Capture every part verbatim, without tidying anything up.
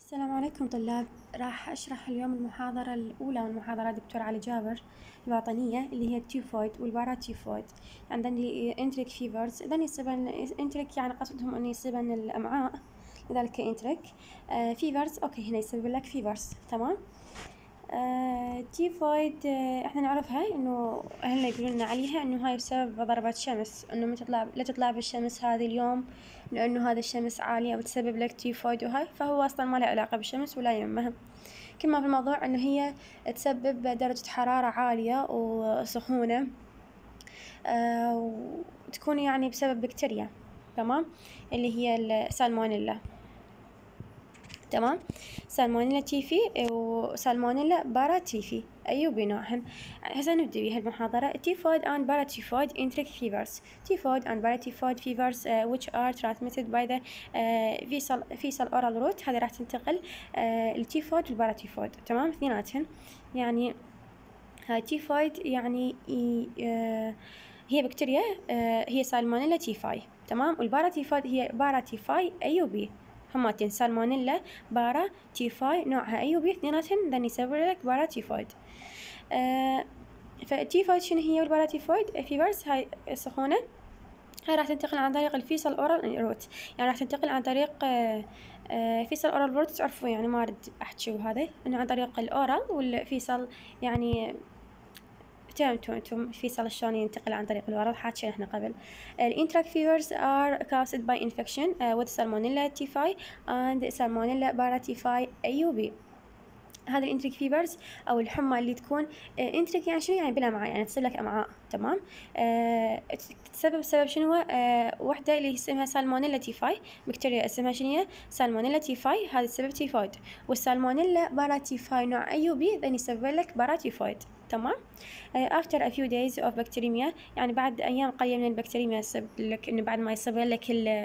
السلام عليكم طلاب. راح أشرح اليوم المحاضرة الأولى من محاضرات دكتور علي جابر الوطنية اللي هي التيفويد والباراتيفويد. عندنا انتريك فيفرز، إذن يصيبن انتريك يعني قصدهم أنه يصيبن الأمعاء، لذلك انتريك. آه فيفرز أوكي، هنا يسبب لك فيفرز، تمام. آه تيفويد آه احنا نعرفها انه اهلنا يقولون لنا عليها انه هاي بسبب ضربات شمس، انه ما تطلع لا تطلع بالشمس هذا اليوم لانه هذا الشمس عالية وتسبب لك تيفويد وهاي، فهو اصلا ما له علاقة بالشمس ولا يهمها. كل ما في الموضوع انه هي تسبب درجة حرارة عالية وسخونة، آه وتكون يعني بسبب بكتيريا، تمام، اللي هي السالمونيلا. تمام، سالمونيلا تيفي وسالمونيلا باراتيفي أيوب بنوعهن. هسه نبدأ بها المحاضرة. Typhoid and paratifoid enteric fevers. Typhoid and paratifoid fevers uh, which are transmitted by the uh, fecal fecal oral route. هذه راح تنتقل uh, التيفويد والباراتيفويد، تمام، اثنيناتهن. يعني هاي تيفويد يعني uh, هي بكتيريا uh, هي سالمونيلا تيفاي، تمام، والباراتيفويد هي باراتيفاي أيوبي. هماتين سالمونيلا بارا تيفاي نوعها أيوبي، اثنيناتهن ذن يسبب لك باراتيفويد. آه فالتيفويد شنو هي والباراتيفويد فيفرز؟ هاي السخونة هاي راح تنتقل عن طريق الفيسال اورال روت، يعني راح تنتقل عن طريق آه آه فيسال اورال روت. تعرفوا يعني ما اريد احكي وهذا انه عن طريق الاورال والفيسال، يعني فهمتوا انتم فيصل شلون ينتقل عن طريق الورد، حاكينا احنا قبل. الانتراك فيفرز are caused by infection uh, with salmonella typhi and salmonella paratifi أيوبي. هذا الانتريك فيفرز او الحمى اللي تكون انتريك يعني شنو؟ يعني بالامعاء، يعني تصير لك امعاء، تمام. آه تسبب سبب شنو؟ آه وحده اللي اسمها سالمونيلا تيفاي، بكتيريا اسمها شنو هي؟ سالمونيلا تيفاي، هذا السبب تيفويد. والسالمونيلا باراتيفاي نوع ايوبي ذن يسبب لك باراتيفويد، تمام. uh, after a few days of bacteremia، يعني بعد ايام قليله من البكتيريميا، يسبب لك انه بعد ما يصير لك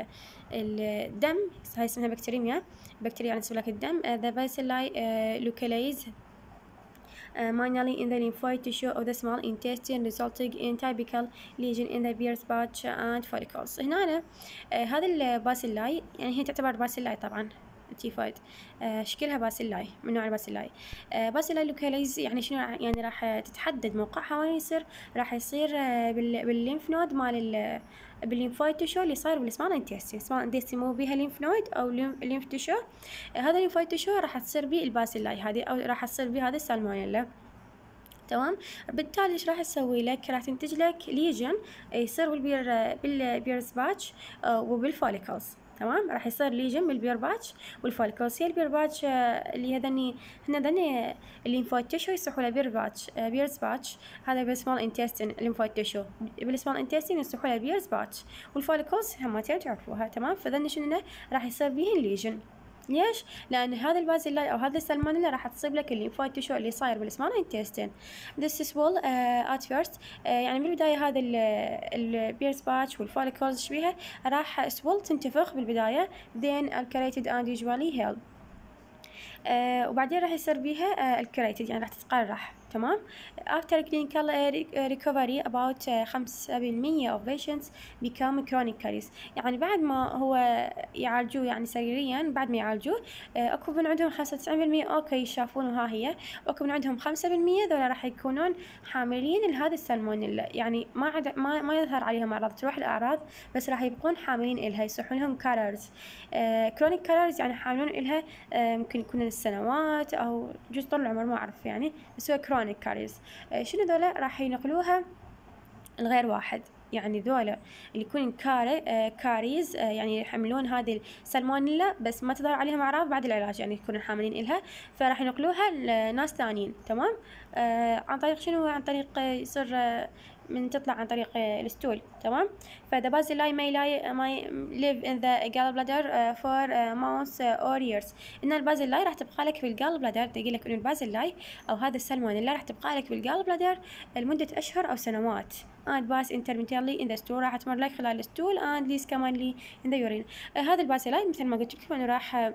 الدم، هاي اسمها بكتيريميا، بكتيريا يعني تسوي لك الدم. uh, the bacilli uh, localize uh, mainly in the lymphoid tissue of the small intestine resulting in typical lesion in the Beer's patch and follicles. هنا uh, هذا الباسيلاي يعني هي تعتبر باسيلاي طبعا تيفويد، آه شكلها باسيلاي من نوع الباسيلاي. آه باسيلاي لوكاليز يعني شنو؟ يعني راح تتحدد موقعها وين يصير، راح يصير آه بالليمف نود مال بالليمفويد تيشو اللي صاير بالسمال انتستين. سمال انتستين مو بيها ليمف نود او ليمف تيشو، آه هذا الليمفويد تيشو راح تصير بيه الباسيلاي هذه، او راح تصير بيه هذا السالمونيلا، تمام. بالتالي ايش راح تسوي لك؟ راح تنتج لك ليجن يصير بالبير بالبيرز باتش وبالفوليكلز، تمام. راح يصير ليجن بالبير باتش والفوليكلز. هي البير باتش اللي هذني هنا ذني الليمفويد تيشو يصحوا له بير باتش بيرز باتش، هذا بالسمال انتستين الليمفويد تيشو بالسمال انتستين يصحوا له بيرز باتش، والفوليكلز هم تعرفوها، تمام. فذني شنو راح يصير بيهن ليجن. ليش؟ لأن هذا البازيلاي أو هذا السالمونيلا راح تصيب لك الليمفويد تيشو اللي صاير بالسمال انتستين. This swell uh, at first uh, يعني بالبداية هذا البيرز باتش والفوليكلز شبيها راح swell تنتفخ بالبداية، then alkylated and usually healed. آه وبعدين راح يصير بيها آه الكريتد، يعني راح تتقرح، تمام. after clinical recovery about خمسة بالمية of patients become chronic caries، يعني بعد ما هو يعالجوه يعني سريريا، بعد ما يعالجوه آه اكو من عندهم خمسة وتسعين بالمية اوكي يشافون وها هي، اكو من عندهم خمسة بالمية ذولا راح يكونون حاملين لهذا السالمونيلا، يعني ما عد ما ما يظهر عليهم اعراض، تروح الاعراض بس راح يبقون حاملين الها، يصيحون لهم كاررز. كرونيك كاررز يعني حاملون الها آه ممكن يكون السنوات او جزء طول العمر، ما اعرف يعني، بس هو كرونيك كاريز. آه شنو ذولا؟ راح ينقلوها لغير واحد، يعني ذولا اللي يكون كاري آه كاريز آه يعني يحملون هذه السالمونيلا بس ما تظهر عليهم اعراض بعد العلاج، يعني يكونوا حاملين الها، فراح ينقلوها لناس ثانيين، تمام. آه عن طريق شنو؟ عن طريق آه يصير آه من تطلع عن طريق الستول، تمام. فذا بازيلاي may may live in the gallbladder for months or years. ان البازيلاي راح تبقى لك بالجال بلادر، تقول لك انه البازيلاي او هذا السالمونيلا راح تبقى لك بالجال بلادر لمده اشهر او سنوات. and pass intermittently in the stool، راح تمر لك خلال الستول and least commonly in the urine. هذا البازيلاي مثل ما قلت لكم انه راح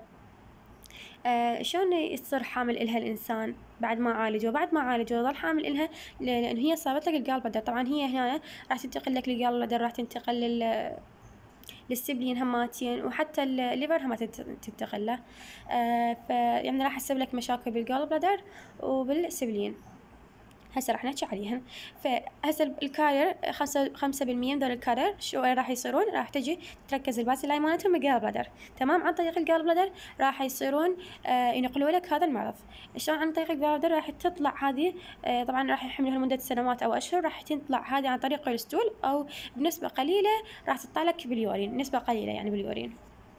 آه شلون يصير حامل إلها الإنسان بعد ما عالجه؟ بعد ما عالجه ظل حامل إلها لأن هي صابت لك الجال بلادر. طبعا هي هنا راح تنتقل لك للجال بلادر، راح تنتقل لل للسبلين هماتين، وحتى الليفر هم تنتقل له. آه فيعني راح تسبب لك مشاكل بالجول بلادر وبالسبلين، هسه راح نحكي عليهم. فهسه الكارير خمسة خمسة بالمية من ذول الكارير شو راح يصيرون؟ راح تجي تركز الباسيلاي مالتهم بالجال بلادر، تمام؟ عن طريق الجال بلادر راح يصيرون آه ينقلوا لك هذا المرض. شلون عن طريق الجال بلادر؟ راح تطلع هذه آه طبعا راح يحملها لمدة سنوات او اشهر، راح تطلع هذه عن طريق الستول او بنسبة قليلة راح تطلع لك باليورين، نسبة قليلة يعني باليورين.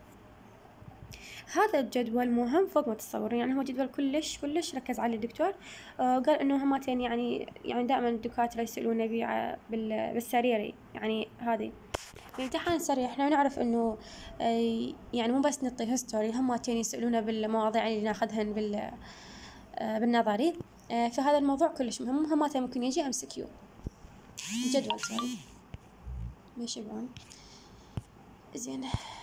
هذا الجدول مهم فوق ما تتصورون، يعني هو جدول كلش كلش ركز عليه الدكتور. آه قال انه هماتين يعني يعني دائما الدكاتره يسالون بيه بالسريري، يعني هذه الامتحان السريع احنا نعرف انه آه يعني مو بس نعطي هيستوري، هماتين يسالونه بالمواضيع اللي ناخذهن بال آه بالنظري. آه فهذا الموضوع كلش مهم، هماتين ممكن يجي ام سي كيو جدول سوري ماشي بعون زين.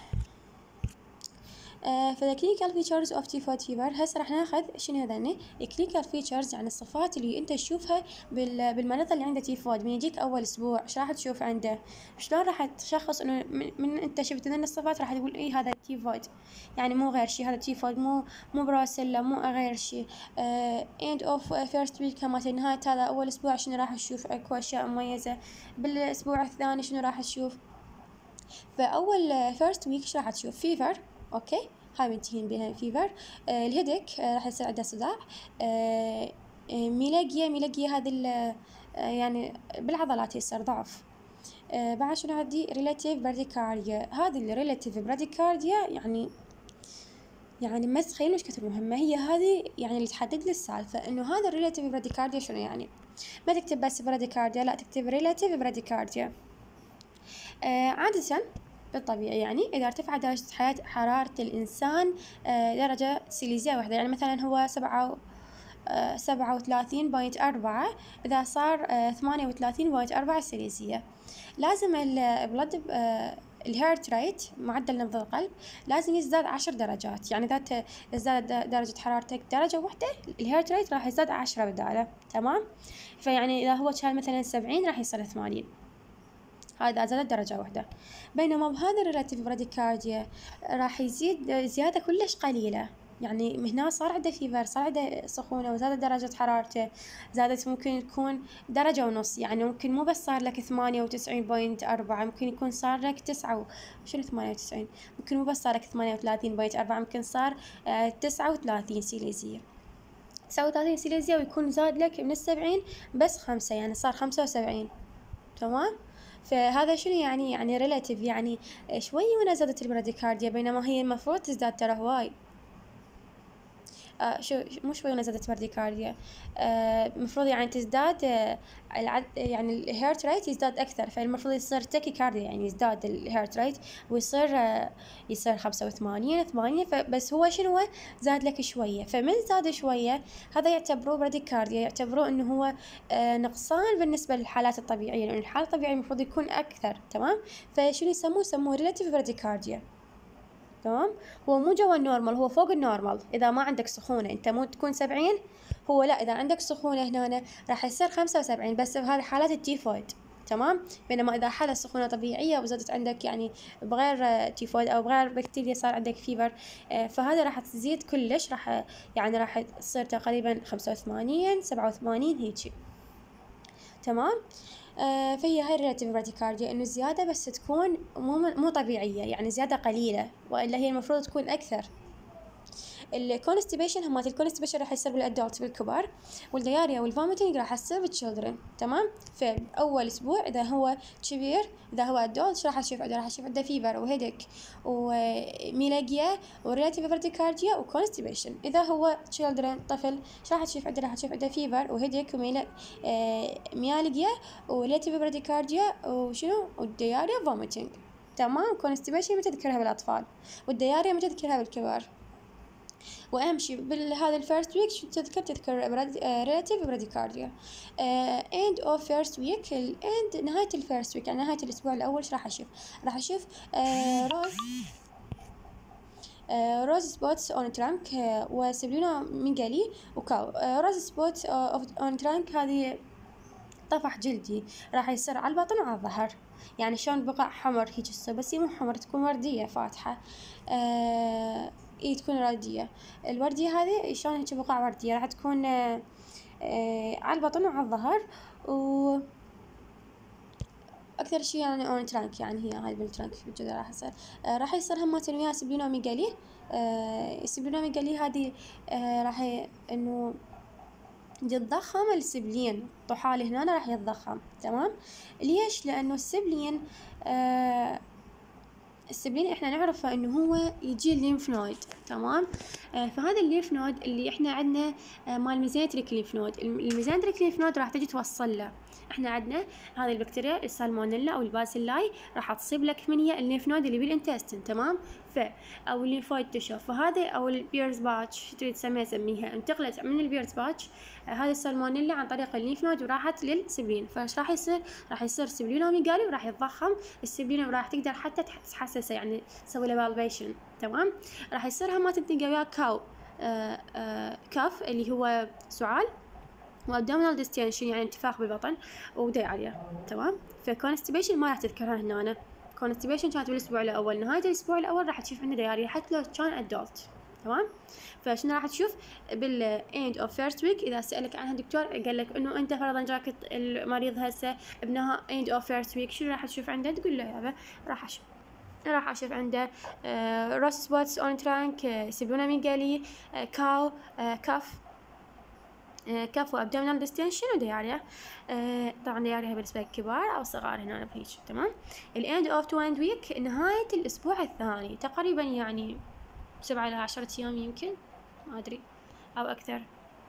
فذا كلينيكال فيتشرز اوف تيفويد فيفر. هسه راح ناخذ شنو هذني الكلينيكال فيتشرز، يعني الصفات اللي انت تشوفها بالمريض اللي عنده تيفويد من يجيك اول اسبوع. ايش راح تشوف عنده؟ شلون راح تشخص انه من, من انت شفت هذني الصفات راح تقول اي هذا تيفويد، يعني مو غير شيء، هذا تيفويد مو مو بروسيلا مو غير شيء. اند اوف فيرست ويك كما نهاية هذا اول اسبوع شنو راح تشوف؟ اكو اشياء مميزه. بالاسبوع الثاني شنو راح تشوف؟ فاول فيرست ويك ايش راح تشوف؟ فيفر، اوكي هاي منتهين بها فيفر. آه الهيدك آه راح يصير عنده صداع. آه ميلاجيا ميلاجيا هذه آه يعني بالعضلات يصير ضعف. آه بعد شنو عندي؟ ريلاتيف براديكارديا. هذه الريلاتيف براديكارديا يعني يعني ما تتخيلون ايش كثر مهمه هي هذه، يعني اللي تحدد لي السالفه انه هذا الريلاتيف براديكارديا شنو يعني. ما تكتب بس براديكارديا، لا تكتب ريلاتيف براديكارديا. آه عادة بالطبيعي يعني إذا ارتفع درجة حرارة الإنسان آه درجة سيليزية واحدة، يعني مثلا هو سبعة آه سبعة وثلاثين بوينت أربعة، إذا صار آه ثمانية وثلاثين بوينت أربعة سيليزية، لازم البلد آه الهيرت ريت معدل نبض القلب لازم يزداد عشر درجات. يعني إذا ازداد درجة حرارتك درجة واحدة الهيرت ريت راح يزداد عشرة بداله، تمام؟ فيعني إذا هو كان مثلا سبعين راح يصير ثمانين، هذا زادت درجة واحدة. بينما بهذا الريلاتيف براديكارديا راح يزيد زيادة كلش قليلة، يعني هنا صار عنده فيفر، صار عنده سخونة وزادت درجة حرارته، زادت ممكن تكون درجة ونص، يعني ممكن مو بس صار لك ثمانية وتسعين بوينت أربعة، ممكن يكون صار لك تسعة و... شنو ثمانية وتسعين؟ ممكن مو بس صار لك ثمانية وثلاثين بوينت أربعة، ممكن صار آه تسعة وثلاثين سيليزية. تسعة وثلاثين سيليزية ويكون زاد لك من السبعين بس خمسة، يعني صار خمسة وسبعين، تمام؟ فهذا شنو يعني؟ يعني ريلاتيف، يعني شوي وانا زادت البراديكارديا، بينما هي المفروض تزداد ترى هواي. آه شو مو شوي وانا زادت براديكارديا، المفروض آه يعني تزداد آه العد يعني الهيرت ريت يزداد اكثر، فالمفروض يصير تاكيكارديا يعني يزداد الهيرت ريت ويصير آه يصير خمسة وثمانين ثمانية، فبس هو شنو زاد لك شويه، فمن زاد شويه هذا يعتبروه براديكارديا، يعتبروه انه هو آه نقصان بالنسبه للحالات الطبيعيه، لان الحاله الطبيعيه المفروض يكون اكثر، تمام؟ فشنو يسموه؟ يسموه ريلاتيف براديكارديا، تمام؟ هو مو جوا النورمال، هو فوق النورمال. اذا ما عندك سخونه انت مو تكون سبعين، هو لا اذا عندك سخونه هنا راح يصير خمسة وسبعين بس بهذه حالات التيفويد، تمام؟ بينما اذا حالة سخونه طبيعيه وزادت عندك يعني بغير تيفويد او بغير بكتيريا صار عندك فيبر، فهذا راح تزيد كلش، راح يعني راح تصير تقريبا خمسة وثمانين سبعة وثمانين هيجي، تمام؟ آه فهي هاي الريلاتيف براديكارديا انه زياده بس تكون مو مو طبيعيه، يعني زياده قليله، والا هي المفروض تكون اكثر. الكونستيبيشن همات الكونستيبيشن راح يصير بالادولت بالكبار، والدياريا والفوميتنج راح يصير بالتشيلدرن، تمام؟ فاول اسبوع اذا هو كبير، اذا هو ادولت راح تشوف عنده راح تشوف عنده فيفر وهيدك وميلاجيا وريلاتيف براديكارديا وكونستيبيشن. اذا هو تشيلدرن طفل ايش راح تشوف عنده؟ راح تشوف عنده فيفر وهيدك وميلاجيا وريلاتيف براديكارديا وشنو والدياريا وفوميتنج، تمام؟ كونستيبيشن متى تذكرها بالاطفال، والدياريا متى تذكرها بالكبار. واهم شيء بهذا الفيرست ويك شو تذكر؟ تذكر ريلاتيف براديكارديا. اند اوف فيرست ويك، الاند نهايه الفيرست ويك يعني نهايه الاسبوع الاول ايش راح اشوف؟ راح اشوف روز روز سبوتس اون ترانك وسبلينو ميجالي وكاو. روز سبوتس اون ترانك هذه طفح جلدي راح يصير على البطن وعلى الظهر. يعني شلون بقع حمر هيك تصير، بس هي مو حمر، تكون وردية فاتحة. آه اي تكون وردية. الوردية هذه شلون هيك بقع وردية راح تكون آه آه على البطن وعلى الظهر. و اكثر شيء يعني اون ترانك، يعني هي هاي بالترانك بالجذر راح يصير. آه راح يصير همات وياها سبلينوميجالي. آه السبلينوميجالي هذه آه راح ي... انه يتضخم السبلين، طحال هنا راح يتضخم. تمام. ليش؟ لانه السبلين آه السبلين احنا نعرفه انه هو يجي الليمف نود. تمام. آه فهذا الليمف نود اللي احنا عندنا آه مال ميزنتريك ليمف نود، الميزنتريك ليمف نود راح تجي توصل له. احنا عندنا هذه البكتيريا السالمونيلا او الباسيلاي راح تصيب لك من هي الليمف نود اللي بالانتستين. تمام. ف او الليمفويد تشو، فهذا او البيرز باتش تريد تسميها سميها، انتقلت من البيرز باتش آه هذه السالمونيلا عن طريق الليمف نود وراحت للسبلين. فايش راح يصير؟ راح يصير سبلينوميجالي وراح يتضخم السبلين وراح تقدر حتى تحسسه، يعني تسوي له بالبيشن. تمام. راح يصير همات تلقى وياه كاو آه آه كاف اللي هو سعال، وابدومينال ديستنشن يعني انتفاخ بالبطن ودياريا. تمام. فكونستيبيشن ما راح تذكرها هنا. أنا كونستيبيشن كانت بالاسبوع الاول، نهايه الاسبوع الاول راح تشوف عندنا دياريا حتى لو كان ادولت. تمام. فشنو راح تشوف بالاند اوف فيرست ويك اذا سالك عنها دكتور قال لك انه انت فرضا جاك المريض هسه ابنها اند اوف فيرست ويك، شنو راح تشوف عنده؟ تقول له يابا راح اشوف راح اشوف عنده آه روس سبوتس اون ترانك، آه سبلينوميجالي، آه كاو، آه كف آه كف وابدومينال ديستنشن ودياريا. آه طبعا دياريا بالنسبه للكبار او الصغار هنا بهيج. تمام. الاند اوف تو اند ويك نهايه الاسبوع الثاني تقريبا، يعني سبعة إلى عشرة أيام يمكن، ما أدري أو أكثر.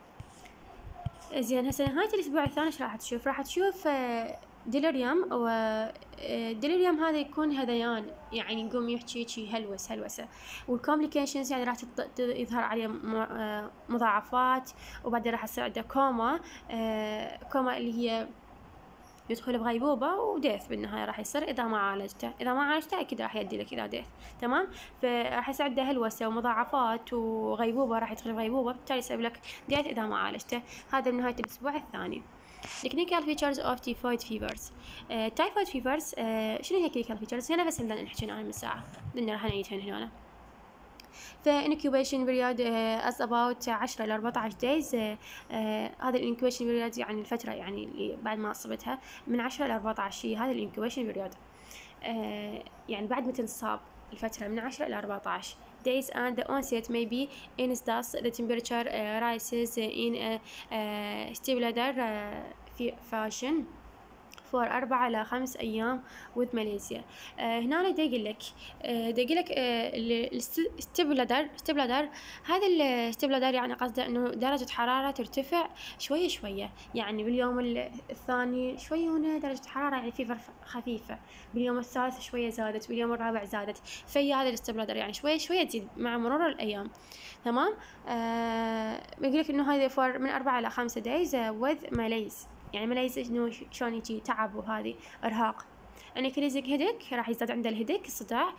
زين هسه نهاية الأسبوع الثاني إيش راح تشوف؟ راح تشوف ديليريوم، و ديليريوم هذا يكون هذيان، يعني يقوم يحكي شي هلوس هلوسة، والكومبليكيشنز يعني راح يظهر عليه مضاعفات، وبعدين راح يصير عنده كوما. كوما اللي هي يدخل بغيبوبة وديث بالنهاية راح يصير إذا ما عالجته. إذا ما عالجته أكيد راح يدي لك إذا ديث. تمام. فراح يصير عنده هلوسة ومضاعفات وغيبوبة، راح يدخل بغيبوبة بالتالي يسبب لك ديث إذا ما عالجته. هذا بنهاية الأسبوع الثاني. clinical features of typhoid fevers. uh, typhoid fevers uh, شنو هي clinical features؟ هنا بس بدنا نحكي عنها من ساعة، بدنا راح نعيدهن هنا. ف incubation period uh, as about عشرة إلى أربعة عشر days. uh, uh, هذا ال incubation period يعني الفترة يعني اللي بعد ما أصبتها من عشرة إلى أربعة عشر، هذا ال incubation period. uh, يعني بعد ما تنصاب الفترة من عشرة إلى أربعة عشر days, and the onset may be in thus the temperature uh, rises in a uh, stable uh, fashion for أربعة إلى خمس أيام with Malaysia. آه هنا دا يقول لك آه دا يقول لك آه الستيبلادر ستيبلادر هذا الستيبلادر يعني قصده إنه درجة حرارة ترتفع شوية شوية، يعني باليوم الثاني شوية هنا درجة حرارة يعني فيفر خفيفة، باليوم الثالث شوية زادت، باليوم الرابع زادت، في هذا الستيبلادر يعني شوية شوية تزيد مع مرور الأيام. تمام. آه يقول لك إنه هذا فور من أربعة إلى خمسة days with Malays، يعني ملايز انه شلون يجي تعب وهذه ارهاق. انكريزك هيدك راح يزداد عنده الهيدك الصداع،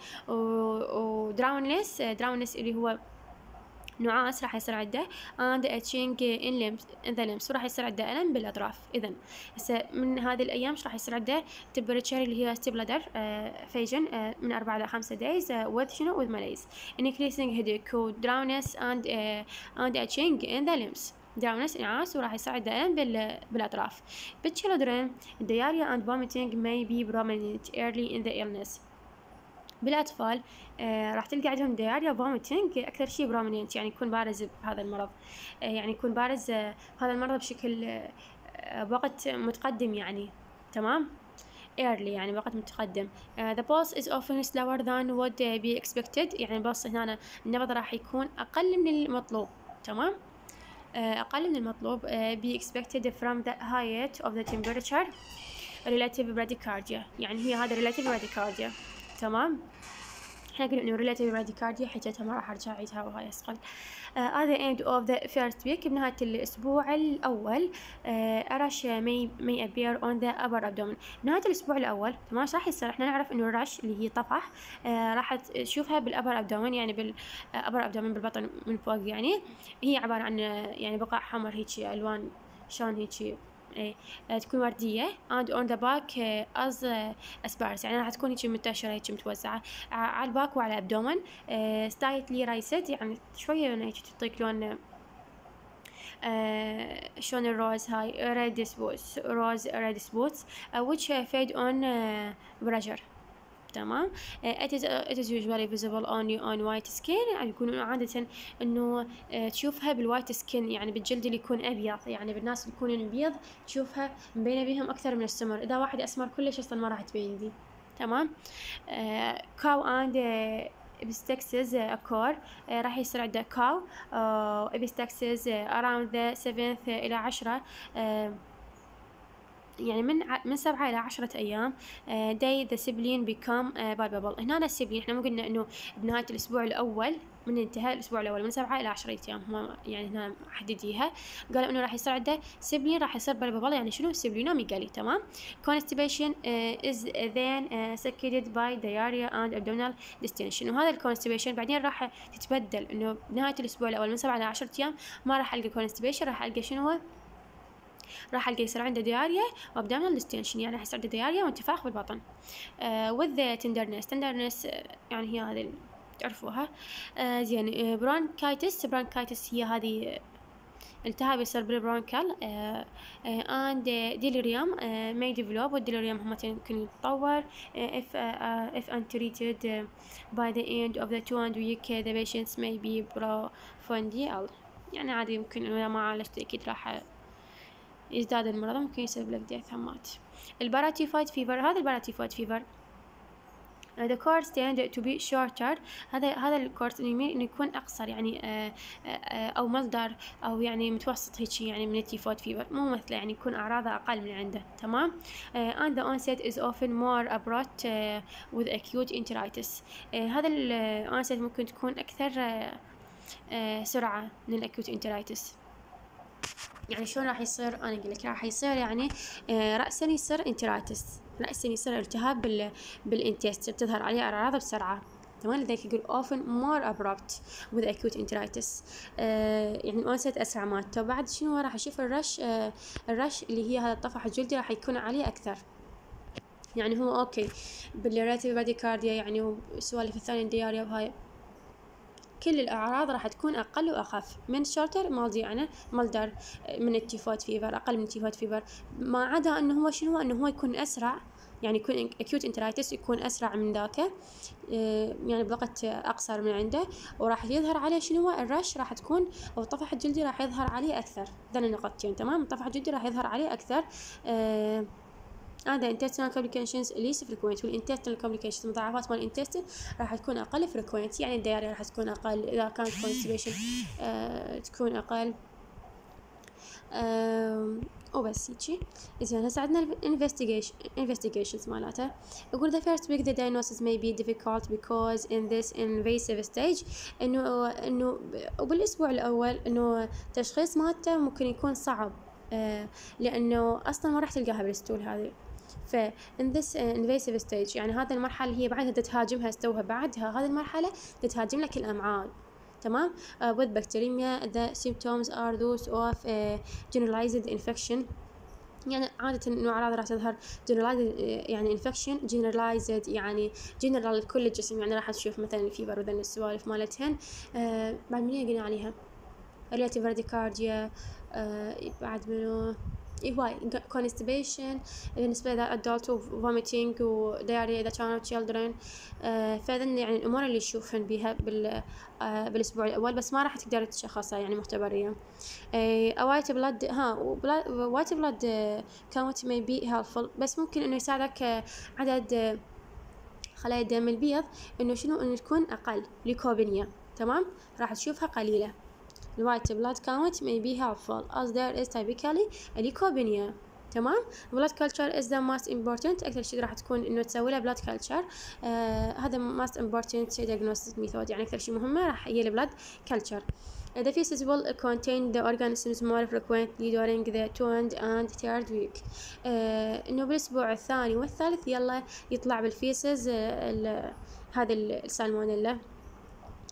ودراونس دراونس اللي هو نعاس راح يصير عنده، and itching in limbs in the limbs وراح يصير عنده ألم بالأطراف. إذن هسه من هذه الأيام راح يصير عنده temperature اللي هي stable فيجن من أربعة إلى خمسة days with شنو with malaise increasing headache و drowsiness and uh, and itching in the limbs. دراونس انعاس وراح يصير عنده ألم بالأطراف. بالchildren diarrhea and vomiting may be prominent early in the illness. بالأطفال آه راح تلقى عندهم دياريا فوميتنج أكثر شيء بروميننت، يعني يكون بارز بهذا المرض، آه يعني يكون بارز آه هذا المرض بشكل آه بوقت متقدم يعني. تمام. early يعني وقت متقدم. uh, the pulse is often slower than would be expected، يعني البلس هنا النبض راح يكون أقل من المطلوب. تمام. أقل من المطلوب uh, be expected from the height of the temperature relative bradycardia، يعني هي هذا relative bradycardia. تمام. احنا قلنا انه relative bradycardia حكيتها ما راح ارجع اعيدها وهاي اسقل. at the end of the first week بنهاية الأسبوع الأول أرش may may appear on the upper abdomen. بنهاية الأسبوع الأول تمام راح يصير احنا نعرف إنه الرش اللي هي طفح راح تشوفها بالأبر abdomen، يعني بالأبر abdomen بالبطن من فوق، يعني هي عبارة عن يعني بقع حمر هيجي ألوان شلون هيجي ايه تكون وردية and on the back as asparagus، يعني راح تكون هيك منتشرة هيك متوزعة على الباك وعلى الابدومن. slightly raised يعني شوية هيك تعطيك لون آه شلون الروز هاي ريد سبوتس روز ريد سبوتس which fade on pressure. تمام. it is it is usually visible only on white skin، يعني يكون عادة انه تشوفها بالوايت سكين، يعني بالجلد اللي يكون ابيض، يعني بالناس اللي يكونون بيض تشوفها مبينة بيهم اكثر من السمر. اذا واحد اسمر كلش اصلا ما راح تبين دي. تمام. cow and epistaxis occur، راح يصير عنده cow epistaxis around the seventh الى عشرة، يعني من من سبعة إلى عشرة أيام. day the sibling become palpable. هنا السبلين إحنا مو قلنا إنه بنهاية الأسبوع الأول من انتهاء الأسبوع الأول من سبعة إلى عشرة أيام، هم يعني هنا حدديها. قالوا إنه راح يصير عنده سبلين راح يصير palpable، يعني شنو سبلينوميجالي. تمام. constipation uh, is then uh, seconded by diarrhea and abdominal distension. وهذا الكونستيبيشن بعدين راح تتبدل، إنه بنهاية الأسبوع الأول من سبعة إلى عشرة أيام ما راح ألقى constipation، راح ألقى شنو هو؟ راح ألقى يصير عنده دياريا وابدومينال ديستنشن، يعني راح يصير عنده دياريا وانتفاخ بالبطن. uh, with the tenderness tenderness uh, يعني هي هذه تعرفوها. uh, زين. برونكايتس برونكايتس هي هذه التهاب يصير بالبرونكال. uh, uh, and delirium uh, may develop، والديليريوم هم ممكن يتطور uh, if uh, if untreated uh, by the end of the two and week uh, the patients may be profoundly. يعني عادي يمكن إذا ما عالجت أكيد راح يزداد المرض، ممكن يسبب لك ديث همات. الباراتيفايد فيفر، هذا الباراتيفايد فيفر the course tend to be shorter. هذا هذا الكورس انه يكون اقصر، يعني آآ آآ او مصدر او يعني متوسط هيك، يعني من التيفويد فيفر مو مثله، يعني يكون اعراضه اقل من عنده. تمام. and the onset is often more abrupt with acute enteritis. هذا الانست ممكن تكون اكثر سرعه من الاكيوت انترايتس. يعني شلون راح يصير؟ انا اقول لك راح يصير يعني آه راسا يصير انترايتس، راسا يصير التهاب بال بالانتست، تظهر عليه اعراض بسرعه. تمام. لذلك يقول often more abrupt with acute enteritis. آه يعني الانست اسرع مالته. بعد شنو راح اشوف الرش، آه الرش اللي هي هذا الطفح الجلدي راح يكون عليه اكثر، يعني هو اوكي بالريتيف باديكارديا يعني والسوالف الثانيه الدياريا وهاي كل الأعراض راح تكون أقل وأخف من شورتر مالدي، يعني مالدر من التيفويد فيفر، أقل من التيفويد فيفر، ما عدا أنه هو شنو أنه هو يكون أسرع، يعني يكون acute enteritis يكون أسرع من ذاك، يعني بوقت أقصر من عنده، وراح يظهر عليه شنو الرش راح تكون، أو الطفح الجلدي راح يظهر عليه أكثر. ذن النقطتين. تمام. الطفح الجلدي راح يظهر عليه أكثر. أه هذا intestinal complications least frequent، والintestinal complications مضاعفات مال الانتستين راح تكون أقل frequent، يعني الدياريا راح تكون أقل، إذا كانت constipation آه تكون أقل. آه وبس هيجي. زين هسه عندنا investigation investigations مالته. يقول the first week the diagnosis may be difficult because in this invasive stage إنه إنه وبالأسبوع الأول إنه تشخيص مالته ممكن يكون صعب، آه لأنه أصلا ما راح تلقاها بالستول هذه. ف in this invasive stage يعني هذه المرحلة هي بعدها تتهاجمها استوها بعدها هذه المرحلة تتهاجم لك الأمعاء. تمام. uh, with bacteremia the symptoms are those of uh, generalized infection، يعني عادة إنه أعراض راح تظهر generalized يعني infection generalized يعني general كل الجسم، يعني راح تشوف مثلا الفيبر وذن السوالف مالتهن. آه بعد منين قلنا عليها relative bradycardia. آه بعد منو هواي constipation بالنسبة إذا adult و vomiting و diarrhea إذا كانوا children. آه فإذن يعني الأمور اللي يشوفن بيها بال آه بالأسبوع الأول، بس ما راح تقدر تشخصها يعني مختبريا. آه white blood ها white blood count may be helpful، بس ممكن إنه يساعدك آه عدد آه خلايا الدم البيض إنه شنو إنه تكون أقل ليكوبينيا. تمام. راح تشوفها قليلة. The white blood count may be helpful as there is typically a leukopenia. تمام. blood culture is the most important، أكثر شيء راح تكون إنه تسوي له blood culture. آه هذا most important diagnostic method، يعني أكثر شيء مهمة راح هي blood culture. Uh, the feces will contain the organisms more frequently during the second and third week. uh, إنه بالأسبوع الثاني والثالث يلا يطلع بالفيسز uh, هذا السالمونيلا.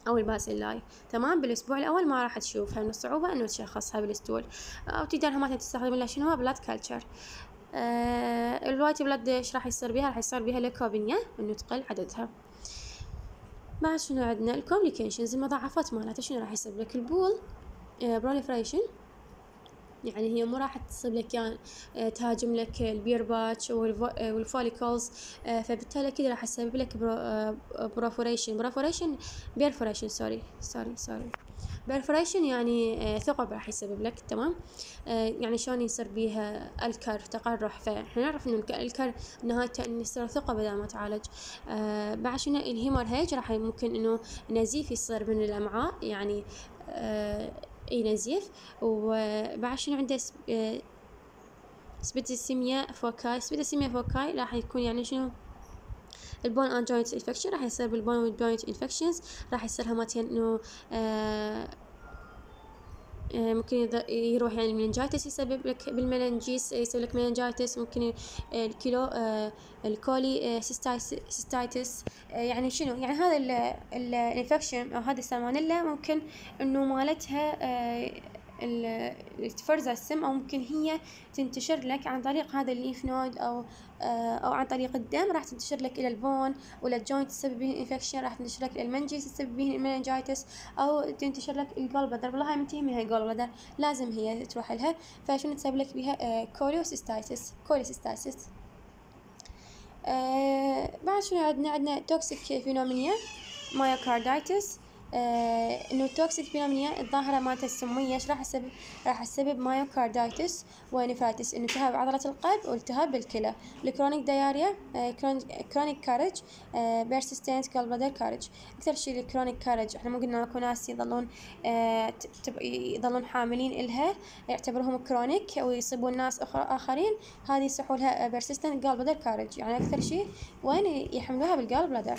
او الباسيلاي. تمام. بالاسبوع الاول ما راح تشوفها من الصعوبه انه تشخصها بالستول، او تقدر هم تستخدم لها شنو بلاد كلتشر. آه الوايت بلاد ايش راح يصير بيها؟ راح يصير بيها ليكوبينيا انه تقل عددها. بعد شنو عندنا الكومبليكيشنز، المضاعفات مالتها شنو راح يصير لك؟ البول آه بروليفريشن، يعني هي مو راح تصيب لك يعني تهاجم لك البير باتش والفوليكلز، فبالتالي كذا راح تسبب لك بروفوريشن بروفوريشن بيرفوريشن سوري سوري سوري بيرفوريشن يعني ثقب راح يسبب لك. تمام. يعني شلون يصير بيها الكر تقرح، فاحنا نعرف انه الكر نهايته انه يصير ثقب اذا ما تعالج. بعد شنو الهيمورهيج، راح ممكن انه نزيف يصير من الامعاء، يعني اي نزيف. وبعد شنو عنده سبيتسيميا فوكاي، سبيتسيميا فوكاي راح يكون يعني شنو البون اند جوينت انفكشن، راح يصير بالبون اند جوينت انفكشنز، راح يصير هماتين انه آه ممكن يروح يعني المننجايتس يسبب لك بالمننجيس يسبب لك مننجايتس، ممكن الكيلو آه الكولي آه سيستايتس آه يعني شنو يعني هذا الانفكشن او هذا السالمونيلا ممكن انه مالتها آه تفرز السم، او ممكن هي تنتشر لك عن طريق هذا الليف نود او آه او عن طريق الدم، راح تنتشر لك الى البون ولا الجوينت تسبب به انفكشن، راح تنتشر لك المنجيس تسبب به المننجايتس، او تنتشر لك الجول بلادر. والله هاي منتهي من هاي الجول بلادر لازم هي تروح لها، فشنو تسبب لك بها آه كوليوسيستايتس كوليوسيستايتس. آه بعد شنو عندنا عندنا توكسيك فينومينيا مايوكاردايتس، آه انه التوكسيك فينومينيا الظاهره مالتها السميه ايش راح تسبب؟ راح تسبب مايوكاردايتس ونفرايتس، انه التهاب عضله القلب والتهاب بالكلى. الكرونيك داياريا، آه كرونيك كارج، آه بيرسيستنت جول بلادر كارج. اكثر شيء الكرونيك كارج احنا مو قلنا اكو ناس يظلون آه يظلون حاملين الها يعتبرهم كرونيك ويصيبون ناس اخرين، هذه يصحوا لها بيرسيستنت جول بلادر كارج. يعني اكثر شيء وين يحملوها بالجول بلادر.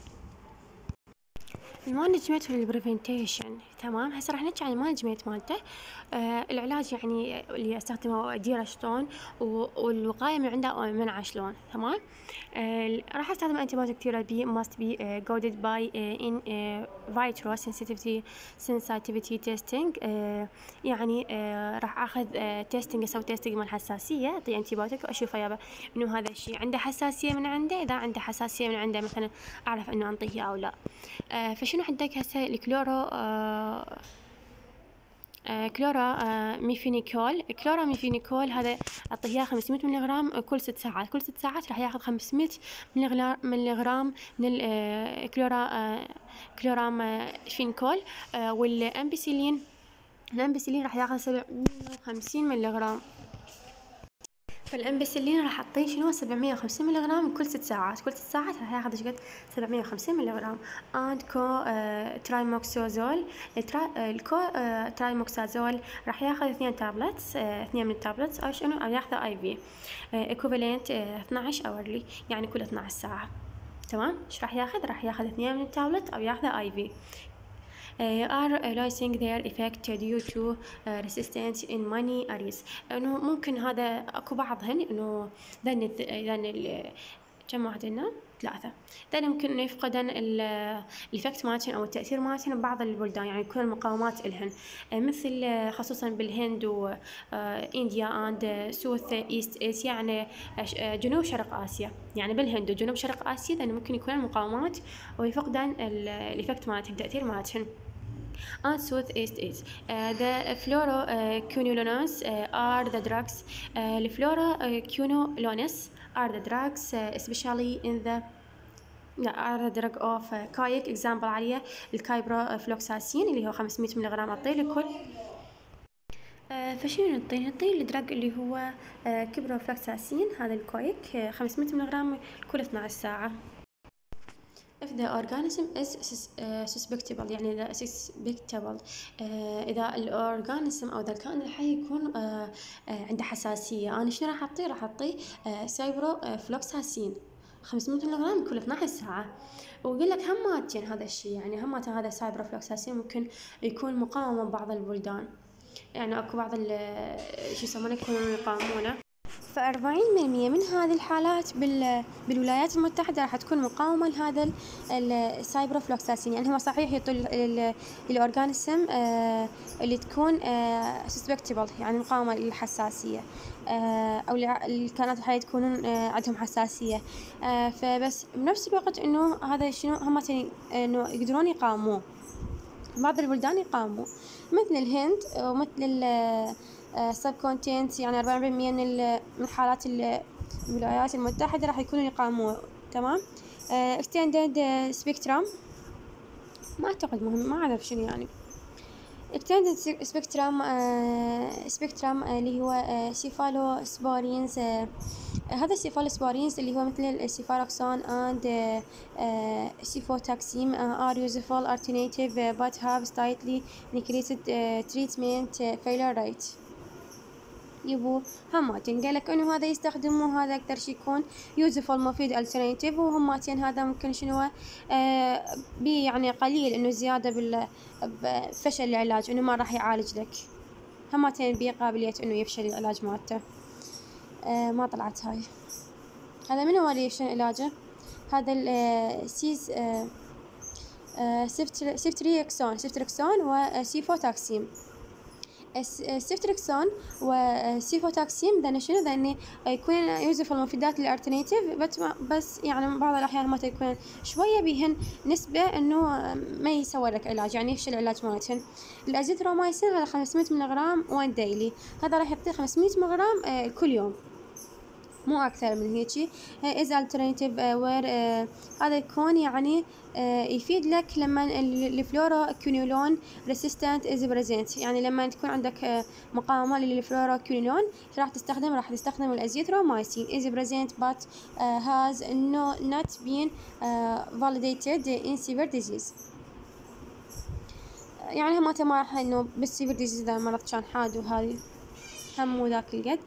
المانجمنت والبريفنتيشن. تمام. هسه راح نحكي عن المانجمنت مالته. آه العلاج يعني اللي استخدمه اديره شلون، والوقايه من عنده منعه شلون. تمام. آه راح استخدم انتيبيوتيك ثيرابي must be uh, guided by uh, in uh, vitro sensitivity sensitivity testing. آه يعني آه راح اخذ آه تيستنج اسوي تيستنج مال حساسيه، اعطي انتيبيوتيك واشوف يابا انه هذا الشيء عنده حساسيه من عنده، اذا عنده حساسيه من عنده مثلا اعرف انه انطيه او لا. آه فشنو عندك هسه الكلورو آه آه كلورا آه ميفينيكول. كلورا ميفينيكول هذا اعطيه خمسمية ملغ كل ست ساعات، كل ست ساعات راح ياخذ خمسمية ملغ من الكلورا آه كلورام آه فينيكول. آه والامبيسيلين الامبيسيلين راح ياخذ سبعمية وخمسين ملغ. فالامبيسيلين راح اعطيه شنو سبعمية وخمسين ملغ كل ست ساعات، كل ست ساعات راح ياخذ شقد سبعمية وخمسين ملغ. اند كو آه ترايموكسازول الترا الكو آه ترايموكسازول راح ياخذ اثنين تابلتس آه اثنين من التابلتس او شنو او ياخذ اي في ايكوفالنت آه اثنعش اورلي يعني كل اثنعش ساعه. تمام. ايش راح ياخذ؟ راح ياخذ اثنين من التابلت او ياخذ اي في. Uh, are losing their effect due to uh, resistance in many areas. انه ممكن هذا اكو بعضهن انه ذن ذن كم واحد لنا ثلاثة ذن ممكن انه يفقدن الافكت مالتهن او التأثير مالتهن ببعض البلدان، يعني يكون المقاومات الهن مثل خصوصا بالهند وانديا اند سوث ايست اسيا، يعني جنوب شرق اسيا، يعني بالهند وجنوب شرق اسيا ذن ممكن يكون المقاومات ويفقدن الافكت مالتهن التأثير مالتهن. and southeast is uh, the fluoroquinolones uh, are the drugs. uh, the fluoroquinolones are the drugs uh, especially in the لا are the drug of uh, كايك example عليه الكايبروفلوكساسين اللي هو خمسمية ملغ أعطيه لكل. آه فشنو نعطيه؟ نعطيه الدرج اللي هو آه كبروفلوكساسين هذا الكويك آه خمسمية ملغ كل اثنعش ساعة. if the organism is suspectable يعني إذا suspectable آه إذا الأورجانيزم أو إذا الكائن الحي يكون آه آه عنده حساسية، أنا شنو راح أعطيه؟ راح أعطيه آه سايبروفلوكساسين خمسمية ملغ كل اثنعش ساعة. ويقول لك هماتين هذا الشيء، يعني هماتين هذا سايبروفلوكساسين ممكن يكون مقاومة ببعض البلدان، يعني اكو بعض شو يسمونه يكونون يقاومونه. فأربعين بالمية من هذه الحالات بال... بالولايات المتحدة راح تكون مقاومة لهذا السايبروفلوكساسين. يعني هو صحيح يعطي الأورجانيسم آه اللي تكون آه سسبكتبل، يعني مقاومة للحساسية، آه أو الكائنات الحية تكونون آه عندهم حساسية، آه فبس بنفس الوقت إنه هذا شنو هم إنه يقدرون يقاوموه. بعض البلدان يقاوموا مثل الهند ومثل السب كونتينت، يعني أربعين بالمية من من حالات الولايات المتحدة راح يكونوا يقاوموا. تمام. اكستندد سبيكترم ما أعتقد مهم، ما أعرف شنو يعني اكستندد سبيكترم. سبيكترم اللي هو سيفالو سبورينز. هذا السيفالوسبورينز اللي هو مثل السيفاروكسون and سيفوتاكسيم are useful alternative but have slightly increased treatment failure rate. يبو هماتين قالك انه هذا يستخدموه، هذا اكثر شي يكون يوزفول مفيد الترناتيف، وهماتين هذا ممكن شنو آه بي يعني قليل انه زيادة بفشل العلاج، انه ما راح يعالج لك. هماتين بي قابلية انه يفشل العلاج مالته. آه ما طلعت هاي. هذا من هو اللي يفشل علاجه؟ هذا السيز آه آه سيفتريكسون سيفتريكسون وسيفوتاكسيم. السيفتريكسون وسيفوتاكسيم ذا شنو ذا يكون يوزف المفيدات الالترناتيف، بس يعني بعض الاحيان ما تكون شويه بهن نسبه انه ما يسوي لك علاج، يعني يفشل العلاج مالتهن. الازيثرومايسين هذا خمسمية ملغرام وان ديلي، هذا راح يعطيه خمسمية ملغرام كل يوم، مو أكثر من هيجي. is alternative where هذا يكون يعني يفيد لك لما الفلورا كينولون resistant is present، يعني لما تكون عندك مقاومة للفلورا كينولون راح تستخدم راح تستخدم الأزيثرومايسين is present but has no not been validated in severe disease. يعني هم ما راح إنه بالسيفير ديزيز ذا مرض كان حاد وهذه هم مو ذاك القد.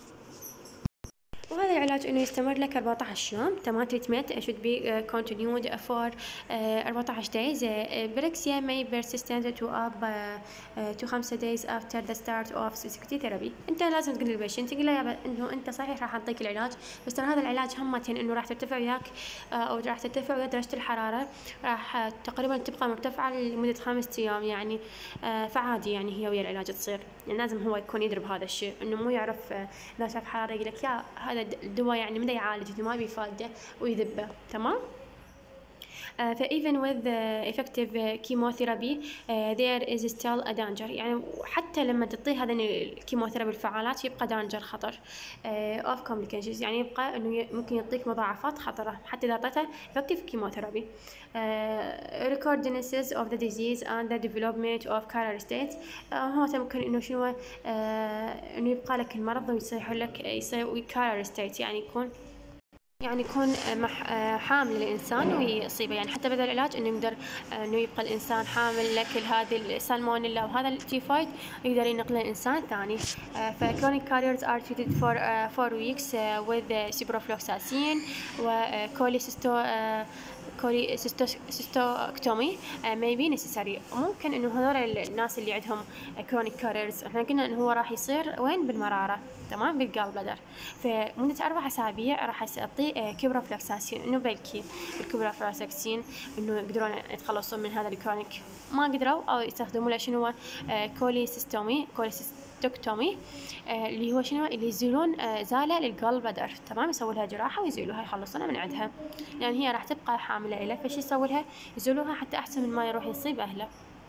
وهذا العلاج انه يستمر لك أربعة عشر يوم. تمام. تريتمنت should be continued for أربعة عشر days. بريكسيا may persistent to up to خمسة days after the start of physiotherapy therapy. انت لازم تقول للبيشنت، تقول له انه انت صحيح راح اعطيك العلاج، بس ترى هذا العلاج همتين انه راح ترتفع وياك او راح ترتفع ويا درجة الحرارة، راح تقريبا تبقى مرتفعة لمدة خمسة ايام يعني. فعادي يعني هي ويا العلاج تصير، يعني لازم هو يكون يدري بهذا الشيء، انه مو يعرف اذا شاف حرارة يقول لك يا هذا الدواء يعني مدى يعالج ما بي فايدة ويذبه. تمام. Uh, ف even with uh, effective uh, chemotherapy uh, there is still a danger، يعني حتى لما تعطيه هذا الكيموثيرابي الفعالات يبقى danger خطر uh, of complications، يعني يبقى انه ممكن يعطيك مضاعفات خطرة حتى اذا اعطيته effective chemotherapy. uh, recurrences of the disease and the development of career state. uh, هو ممكن انه شنو uh, انه يبقى لك المرض ويصيح لك يصير career state، يعني يكون يعني يكون حامل الإنسان ويصيبه، يعني حتى بدل العلاج إنه يقدر إنه يبقى الإنسان حامل لك هذه السالمونيلا وهذا التيفايد يقدر ينقله الإنسان ثاني. فكرونيك كاريرز are treated for uh, four weeks uh, with ciprofloxacin وكوليسيستو كولي سيستوكتومي may be necessary. ممكن إنه هذول الناس اللي عندهم كرونيك كاريرز احنا قلنا إنه هو راح يصير وين بالمرارة، تمام، بالجال بلادر. فمدة أربع أسابيع راح يعطيه كيبروفلوكساسين، إنه بلكي الكيبروفلوكساسين إنه يقدرون يتخلصون من هذا الكرونيك، ما قدروا أو يستخدموا له شنو كوليسيستومي كوليسيستوكتومي اللي هو شنو اللي يزيلون زالة للجال بلادر. تمام. يسووا لها جراحة ويزيلوها يخلصونها من عندها، لأن هي راح تبقى حاملة إله، فشي يسووا لها يزيلوها حتى أحسن من ما يروح يصيب أهله.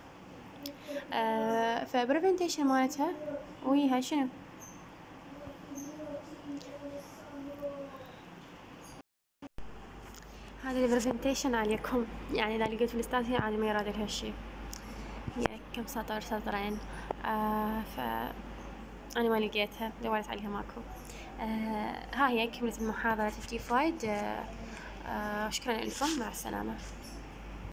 آه فبريفنتيشن مالتها وياها شنو هذا البرزنتيشن عليكم، يعني إذا لقيت الأستاذ هي عادي ما يراد هالشي، هي كم سطر سطرين. آه ف أنا ما لقيتها، دورت عليها ماكو. آه ها هي كملت المحاضرة التيفايد. آه آه شكرا لكم، مع السلامة.